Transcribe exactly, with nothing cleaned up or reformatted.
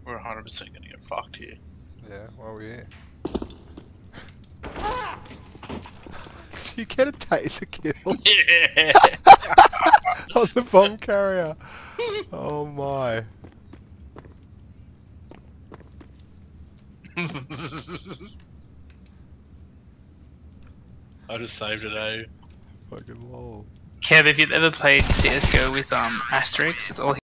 We're one hundred percent gonna get fucked here. Yeah, while we're here. You get a taser kill Yeah! on the bomb carrier. Oh my. I just saved it, eh? Fucking lol. Kev, if you've ever played C S G O with um Asterix, it's all